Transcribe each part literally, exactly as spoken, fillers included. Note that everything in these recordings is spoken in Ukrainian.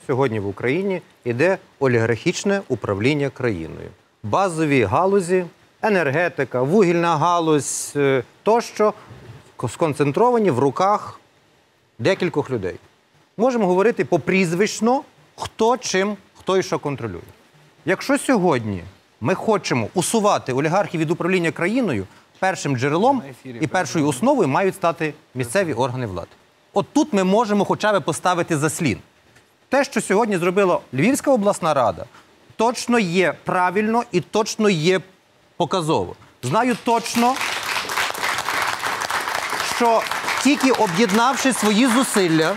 сьогодні в Україні йде олігархічне управління країною. Базові галузі, енергетика, вугільна галузь тощо сконцентровані в руках декількох людей. Можемо говорити попрізвищно, хто чим, хто і що контролює. Якщо сьогодні ми хочемо усувати олігархів від управління країною, першим джерелом і першою основою мають стати місцеві органи влади. От тут ми можемо хоча б поставити заслін. Те, що сьогодні зробила Львівська обласна рада, точно є правильно і точно є показово. Знаю точно, що тільки об'єднавши свої зусилля,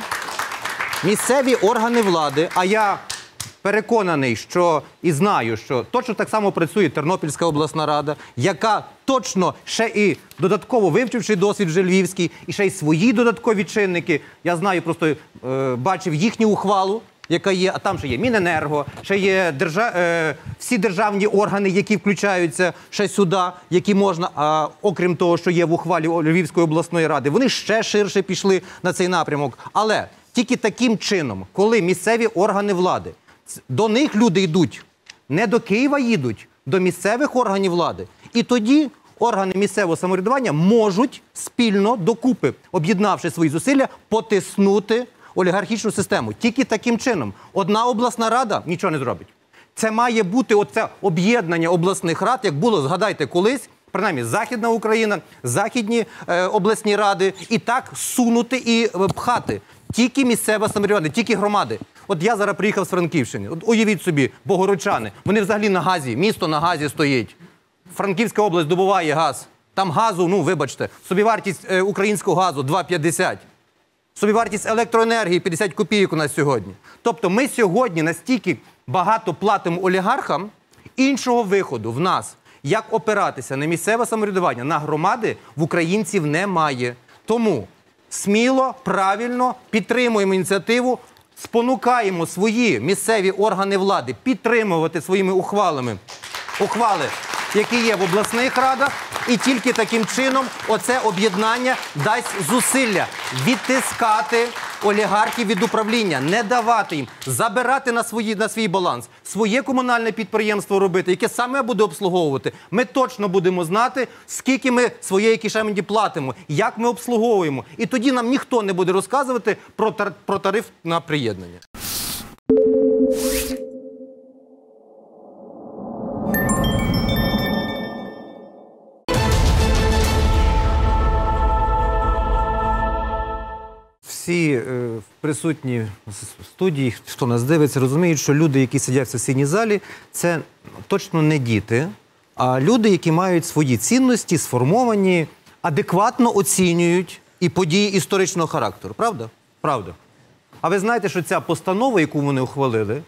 місцеві органи влади, а я переконаний, що і знаю, що точно так само працює Тернопільська обласна рада, яка точно ще і додатково вивчивши досвід вже львівський, і ще й свої додаткові чинники, я знаю, просто е, бачив їхню ухвалу, яка є, а там ще є Міненерго, ще є держа... е, всі державні органи, які включаються ще сюди, які можна, а, окрім того, що є в ухвалі Львівської обласної ради, вони ще ширше пішли на цей напрямок. Але тільки таким чином, коли місцеві органи влади, до них люди йдуть, не до Києва їдуть, до місцевих органів влади. І тоді органи місцевого самоврядування можуть спільно, докупи, об'єднавши свої зусилля, потиснути олігархічну систему. Тільки таким чином. Одна обласна рада нічого не зробить. Це має бути оце об'єднання обласних рад, як було, згадайте, колись, принаймні, Західна Україна, західні е, обласні ради, і так сунути і е, пхати. Тільки місцеве самоврядування, тільки громади. От я зараз приїхав з Франківщини. От уявіть собі, богородчани, вони взагалі на газі, місто на газі стоїть. Франківська область добуває газ. Там газу, ну вибачте, собівартість е, українського газу два п'ятдесят. Собівартість електроенергії п'ятдесят копійок у нас сьогодні. Тобто ми сьогодні настільки багато платимо олігархам, іншого виходу в нас, як опиратися на місцеве самоврядування, на громади, в українців немає. Тому сміло, правильно підтримуємо ініціативу, спонукаємо свої місцеві органи влади підтримувати своїми ухвалами ухвали, які є в обласних радах, і тільки таким чином оце об'єднання дасть зусилля відтискати олігархів від управління, не давати їм, забирати на, свої, на свій баланс, своє комунальне підприємство робити, яке саме буде обслуговувати. Ми точно будемо знати, скільки ми своєї кишені платимо, як ми обслуговуємо. І тоді нам ніхто не буде розказувати про, тар, про тариф на приєднання. Всі е, присутні в студії, хто нас дивиться, розуміють, що люди, які сидять в сесійній залі, це точно не діти, а люди, які мають свої цінності, сформовані, адекватно оцінюють і події історичного характеру. Правда? Правда. А ви знаєте, що ця постанова, яку вони ухвалили,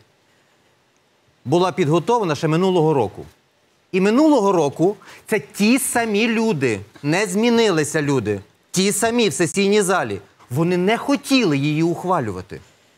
була підготовлена ще минулого року. І минулого року це ті самі люди, не змінилися люди, ті самі в сесійній залі. Вони не хотіли її ухвалювати.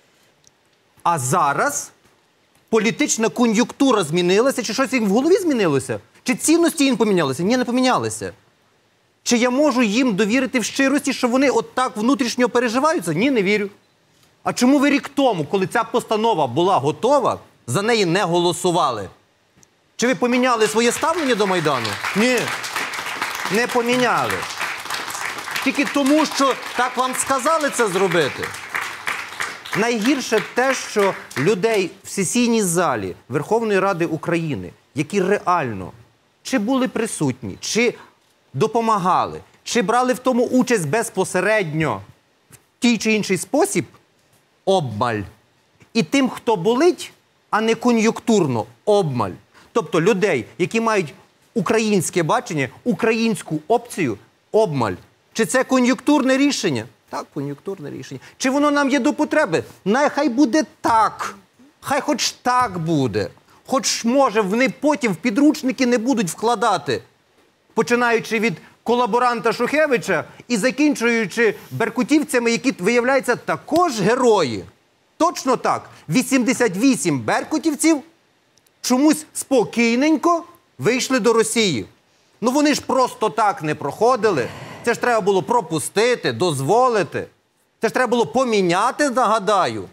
А зараз політична кон'юнктура змінилася, чи щось їм в голові змінилося? Чи цінності їм помінялися? Ні, не помінялися. Чи я можу їм довірити в щирості, що вони от так внутрішньо переживаються? Ні, не вірю. А чому ви рік тому, коли ця постанова була готова, за неї не голосували? Чи ви поміняли своє ставлення до Майдану? Ні, не поміняли. Тільки тому, що так вам сказали це зробити. Найгірше те, що людей в сесійній залі Верховної Ради України, які реально чи були присутні, чи допомагали, чи брали в тому участь безпосередньо в тій чи інший спосіб, обмаль. І тим, хто болить, а не кон'юнктурно, обмаль. Тобто людей, які мають українське бачення, українську опцію, обмаль. Чи це кон'юнктурне рішення? Так, кон'юнктурне рішення. Чи воно нам є до потреби? Нехай буде так. Хай хоч так буде. Хоч, може, вони потім в підручники не будуть вкладати. Починаючи від колаборанта Шухевича і закінчуючи беркутівцями, які, виявляються, також герої. Точно так. вісімдесят вісім беркутівців чомусь спокійненько вийшли до Росії. Ну вони ж просто так не проходили. Це ж треба було пропустити, дозволити. Це ж треба було поміняти, нагадаю.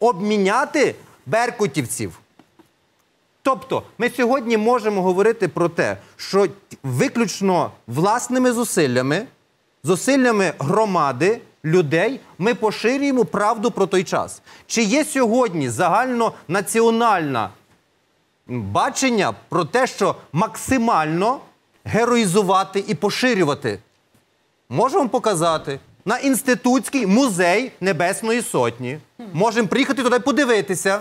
обміняти беркутівців. Тобто, ми сьогодні можемо говорити про те, що виключно власними зусиллями, зусиллями громади, людей, ми поширюємо правду про той час. Чи є сьогодні загальнонаціональне бачення про те, що максимально героїзувати і поширювати? Можемо показати на Інститутський музей Небесної Сотні. Можемо приїхати туди подивитися.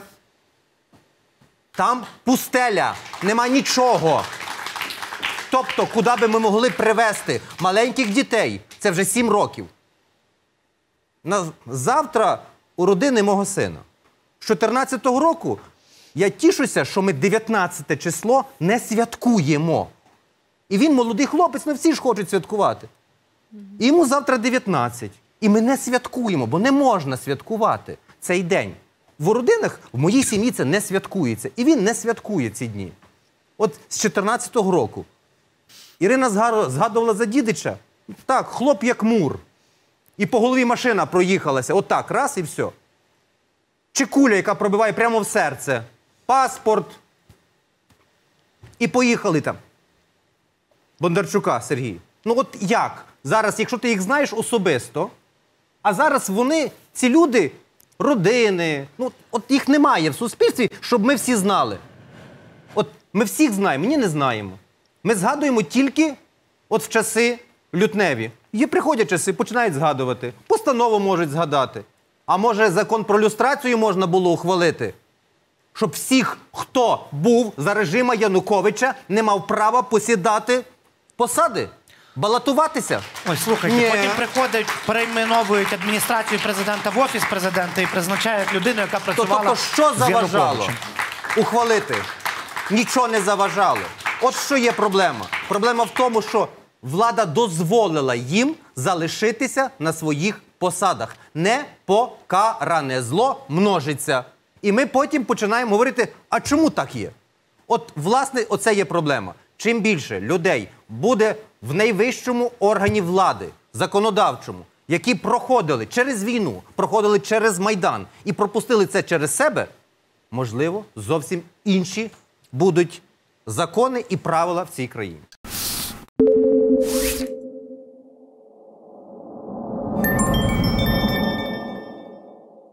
Там пустеля, нема нічого. Тобто, куди би ми могли привезти маленьких дітей? Це вже сім років. На завтра у родини мого сина. З чотирнадцятого року я тішуся, що ми дев'ятнадцяте число не святкуємо. І він молодий хлопець, ну всі ж хочуть святкувати. І йому завтра дев'ятнадцять. І ми не святкуємо, бо не можна святкувати цей день. В родинах, в моїй сім'ї це не святкується. І він не святкує ці дні. От з чотирнадцятого року. Ірина згадувала за Дідича. Так, хлоп як мур. І по голові машина проїхалася. Отак, раз і все. Чи куля, яка пробиває прямо в серце. Паспорт. І поїхали там. Бондарчука Сергій. Ну от як? Зараз, якщо ти їх знаєш особисто, а зараз вони, ці люди, родини, ну от їх немає в суспільстві, щоб ми всі знали. От ми всіх знаємо, мені не знаємо. Ми згадуємо тільки от в часи лютневі. Є приходять часи, починають згадувати. Постанову можуть згадати. А може закон про люстрацію можна було ухвалити? Щоб всіх, хто був за режима Януковича, не мав права посідати посади, балотуватися. Ой, слухайте, Ні. потім приходять, перейменовують адміністрацію президента в офіс президента і призначають людину, яка То, працювала тобто, що з заважало Януковичем. ухвалити? Нічого не заважало. От що є проблема. Проблема в тому, що влада дозволила їм залишитися на своїх посадах. Непокаране зло множиться. І ми потім починаємо говорити, а чому так є? От, власне, оце є проблема. Чим більше людей буде в найвищому органі влади, законодавчому, які проходили через війну, проходили через Майдан і пропустили це через себе, можливо, зовсім інші будуть закони і правила в цій країні.